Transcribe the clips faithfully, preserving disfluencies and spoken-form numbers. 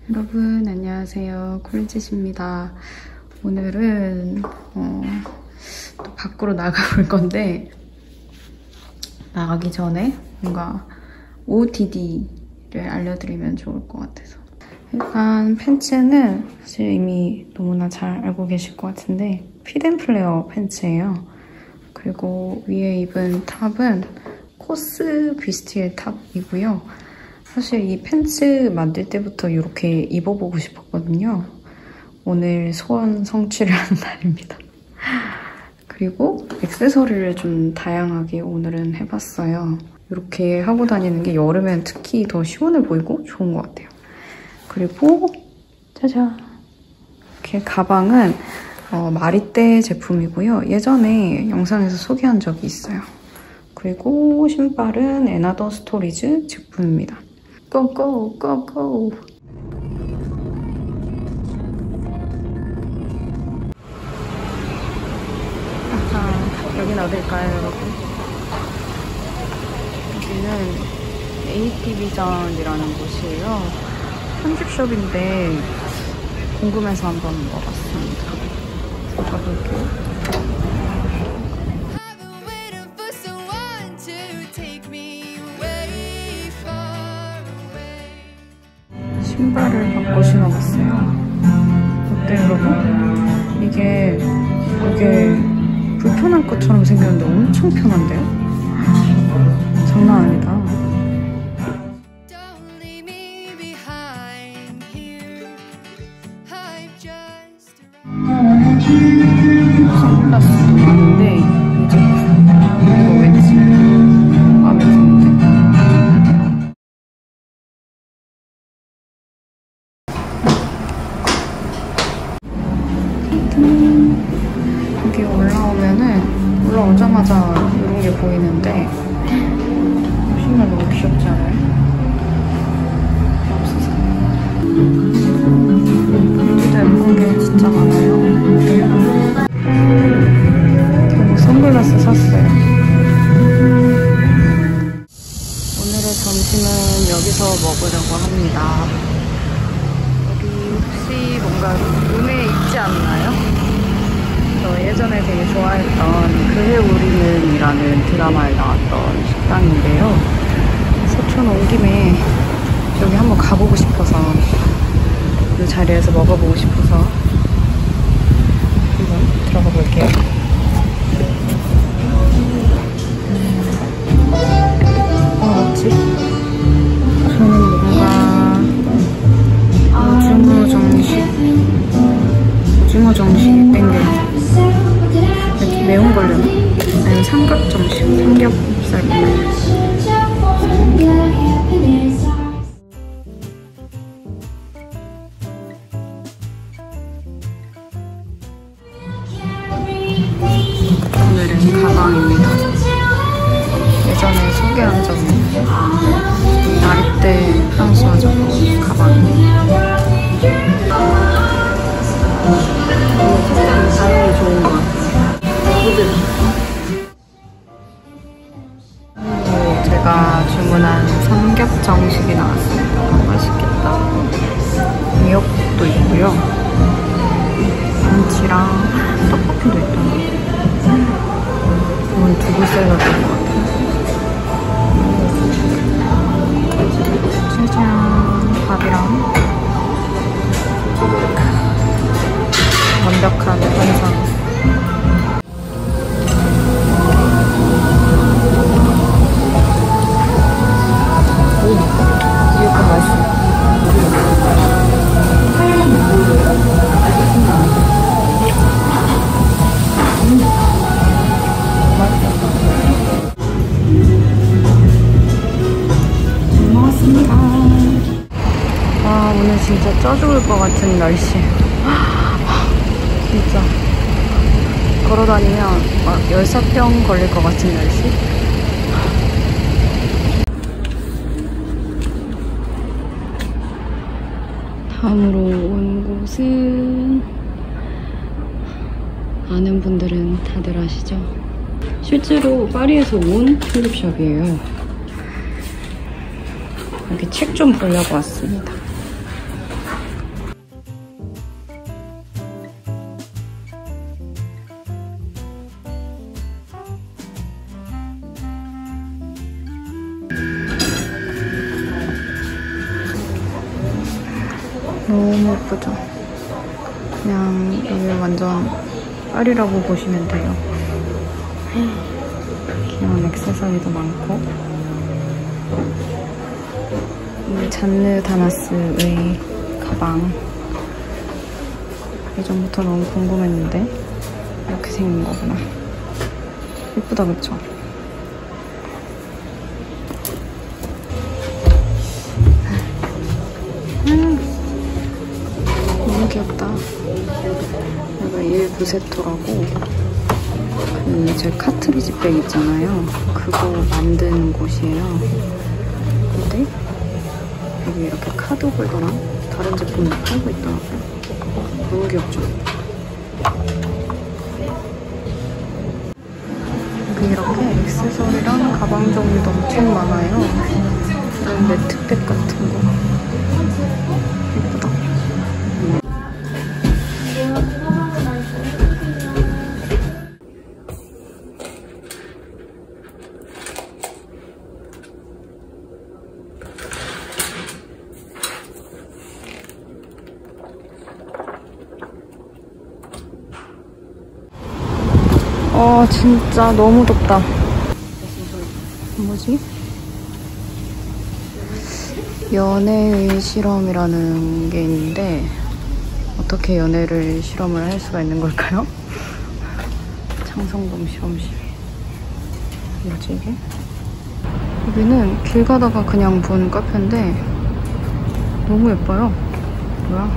여러분 안녕하세요, 콜릿입니다. 오늘은 어, 또 밖으로 나가볼 건데 나가기 전에 뭔가 오오티디를 알려드리면 좋을 것 같아서. 일단 팬츠는 사실 이미 너무나 잘 알고 계실 것 같은데 핏앤플레어 팬츠예요. 그리고 위에 입은 탑은 코스 비스티의 탑이고요. 사실 이 팬츠 만들 때부터 이렇게 입어보고 싶었거든요. 오늘 소원 성취를 하는 날입니다. 그리고 액세서리를 좀 다양하게 오늘은 해봤어요. 이렇게 하고 다니는 게 여름엔 특히 더 시원해 보이고 좋은 것 같아요. 그리고 짜잔! 이렇게 가방은 어, 마리떼 제품이고요. 예전에 영상에서 소개한 적이 있어요. 그리고 신발은 애나더 스토리즈 제품입니다. 고고! 고고! 아하, 여긴 어딜까요, 여러분? 여기는 에이티비전이라는 곳이에요. 편집숍인데 궁금해서 한번 와봤습니다. 가볼게요. 신발을 바꿔 신어봤어요. 어때요, 여러분? 이게 되게 불편할 것처럼 생겼는데 엄청 편한데요? 장난 아니다. 선글라스도 많은데 이제 이거 왠지 마음에 드는데. 여기 올라오면은 올라오자마자 이런 게 보이는데 신발 너무 귀엽지 않아요? 없어서 여기도 예쁜 게 진짜 많아요. 결국 선글라스 샀어요. 오늘의 점심은 여기서 먹으려고 합니다. 여기 혹시 뭔가 눈에 익지 않나요? 저 예전에 되게 좋아했던 그해 우리는 이라는 드라마에 나왔던 식당인데요. 서촌 온 김에 여기 한번 가보고 싶어서, 이 자리에서 먹어보고 싶어서 한번 들어가 볼게요. 뭐 먹지? 저는 뭔가 오징어 정식 오징어 정식 땡겨요. 매운 걸려나? 아니면 삼겹 정식, 삼겹살 먹어요. 오늘은 가방입니다. 예전에 소개한 적이 있는 마리떼 프랑스와 저거 가방이에요. 사용이 좋은 것 같아요. 제가 주문한 삼겹 정식이 나왔습니다. 맛있겠다. 미역국도 있고요. 김치랑 떡볶이도 있더라고요. 이건 두부 샐러드인 것 같아요. 짜잔! 밥이랑 완벽한 한상. 오, 이거 맛있어. 음, 맛있어. 잘 먹었습니다. 와, 오늘 진짜 쪄 죽을 것 같은 날씨. 진짜 걸어다니면 막 열사병 걸릴 것 같은 날씨. 다음으로 온 곳은 아는 분들은 다들 아시죠? 실제로 파리에서 온 튤립숍이에요. 여기 책 좀 보려고 왔습니다. 너무 예쁘죠? 그냥 여기 완전 파리라고 보시면 돼요. 귀여운 액세서리도 많고. 이 잔느 다마스의 가방. 예전부터 너무 궁금했는데 이렇게 생긴 거구나. 예쁘다, 그쵸? 음, 너무 귀엽다. 여기가 일부세토라고 그 제 카트리지 백 있잖아요. 그거 만드는 곳이에요. 근데 여기 이렇게 카드 홀더랑 다른 제품도 팔고 있더라고요. 너무 귀엽죠? 여기 이렇게 액세서리랑 가방 종류도 엄청 많아요. 이런 매트백 같은 거. 예쁘다. 아, 진짜 너무 덥다. 뭐지? 연애의 실험이라는 게 있는데 어떻게 연애를 실험을 할 수가 있는 걸까요? 창성동 실험실. 뭐지 이게? 여기는 길 가다가 그냥 본 카페인데 너무 예뻐요. 뭐야?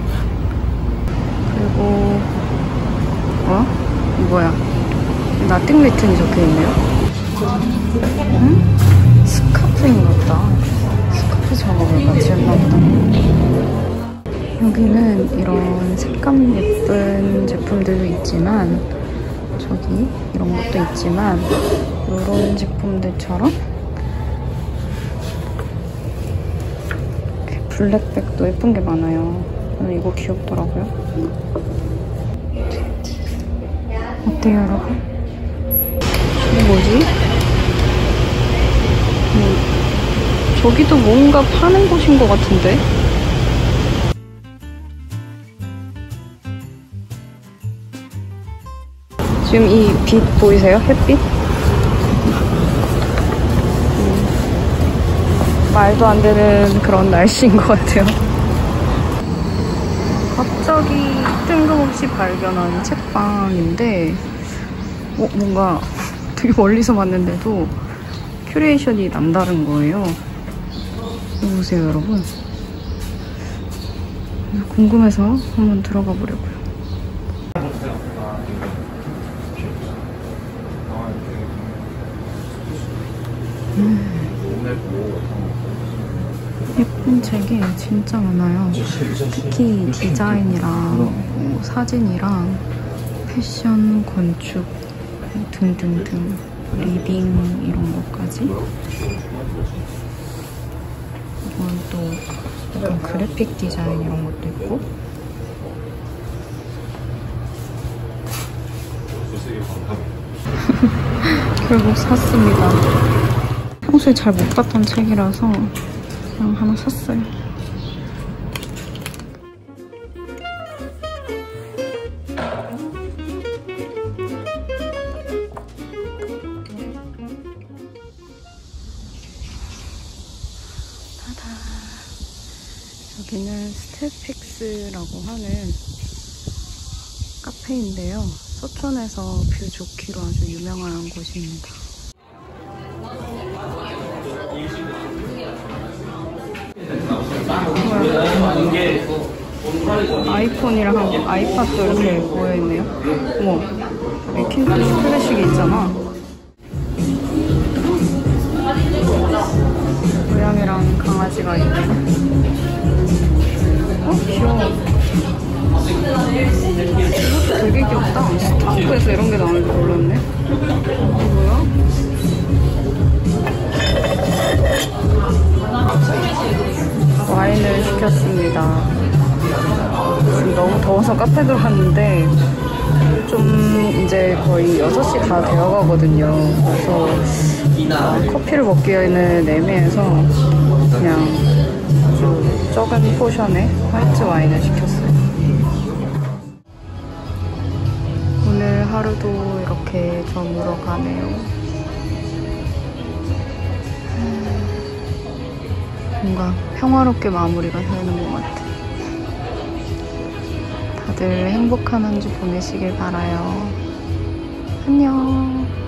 그리고 어? 뭐야? 나띵 리튼이 적혀있네요. 응? 스카프인가 보다. 스카프 작업을 같이 했나 보다. 여기는 이런 색감 예쁜 제품들도 있지만 저기 이런 것도 있지만 이런 제품들처럼 이렇게 블랙백도 예쁜 게 많아요. 저는 이거 귀엽더라고요. 어때요, 여러분? 이게 뭐지? 뭐, 저기도 뭔가 파는 곳인 것 같은데? 지금 이 빛 보이세요? 햇빛? 음, 말도 안 되는 그런 날씨인 것 같아요. 갑자기 뜬금없이 발견한 책방인데 어, 뭔가 되게 멀리서 봤는데도 큐레이션이 남다른 거예요. 이거 보세요, 여러분. 궁금해서 한번 들어가 보려고요. 음. 예쁜 책이 진짜 많아요. 특히 디자인이랑 뭐 사진이랑 패션, 건축 등등등, 리빙 이런 것까지. 이건 또 약간 그래픽 디자인 이런 것도 있고. 결국 샀습니다. 평소에 잘 못 봤던 책이라서 그냥 하나 샀어요. 여기는 스테픽스라고 하는 카페인데요. 서촌에서 뷰 좋기로 아주 유명한 곳입니다. 아이폰이랑 아이팟도 이렇게 모여있네요. 어머, 여기 킨더스 클래식이 있잖아. 고양이랑 강아지가 있네. 어? 귀여워. 이것도 되게 귀엽다. 스타벅에서 이런 게 나올 줄 몰랐네. 이거 뭐야? 와인을 시켰습니다. 지금 너무 더워서 카페 들어갔는데 좀 이제 거의 여섯 시 다 되어가거든요. 그래서 어, 커피를 먹기에는 애매해서 그냥 아주 적은 포션의 화이트 와인을 시켰어요. 오늘 하루도 이렇게 저물어 가네요. 뭔가 평화롭게 마무리가 되는 것 같아. 다들 행복한 한 주 보내시길 바라요. 안녕.